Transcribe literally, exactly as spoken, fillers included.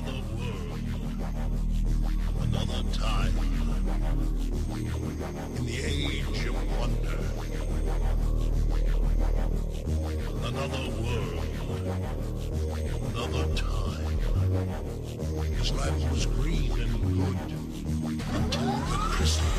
Another world, another time, in the age of wonder. Another world, another time. His land was green and good until the crystal